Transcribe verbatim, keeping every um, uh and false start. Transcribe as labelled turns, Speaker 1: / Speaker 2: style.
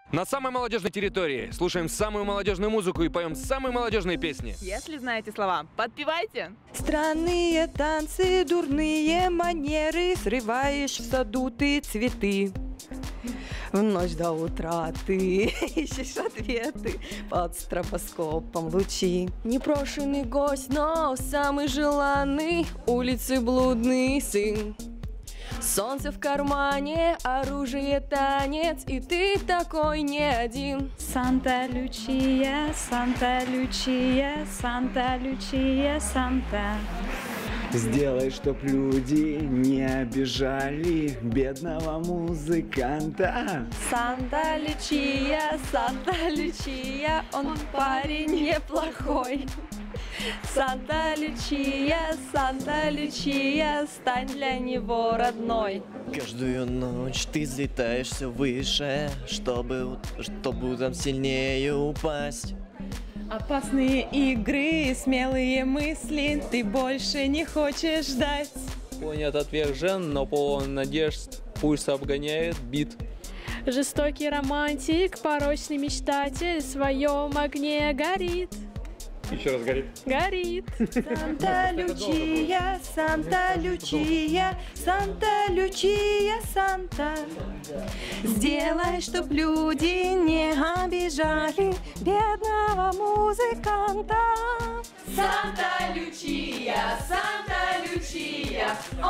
Speaker 1: На самой молодежной территории слушаем самую молодежную музыку и поем самые молодежные песни.
Speaker 2: Если знаете слова, подпевайте.
Speaker 3: Странные танцы, дурные манеры, срываешь в саду ты цветы. В ночь до утра ты ищешь ответы под стробоскопом лучи. Непрошенный гость, но самый желанный, улицы блудный сын. Солнце в кармане, оружие, танец, и ты такой не один.
Speaker 4: Санта-Лючия, Санта-Лючия, Санта-Лючия, Санта.
Speaker 5: Сделай, чтоб люди не обижали бедного музыканта.
Speaker 3: Санта-Лючия, Санта-Лючия, он парень неплохой. Санта-Лючия, Санта-Лючия, стань для него родной.
Speaker 6: Каждую ночь ты взлетаешь все выше, чтобы, чтобы там сильнее упасть.
Speaker 3: Опасные игры, смелые мысли, ты больше не хочешь ждать.
Speaker 7: Конь отвержен, но полон надежд, пульс обгоняет бит.
Speaker 4: Жестокий романтик, порочный мечтатель, в своем огне горит.
Speaker 1: Еще раз горит.
Speaker 4: Горит.
Speaker 3: Санта-Лючия, Санта-Лючия, Санта-Лючия, Санта. Сделай, чтоб люди не обижали бедного музыканта. Санта-Лючия, Санта-Лючия,